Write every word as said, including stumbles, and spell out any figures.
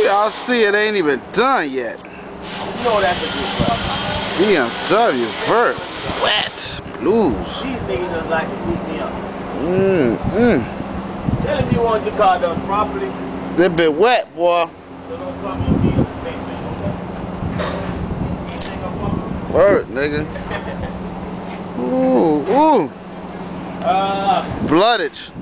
Y'all see it ain't even done yet. No, that's a good problem. B M W vert. Wet. Blues. These niggas just like to beat me up. Mmm, mmm. Tell him you want your car done properly. That bit wet, boy. So don't come and be a fake man, okay? Word, nigga. Ooh, ooh. Uh, Bloodage.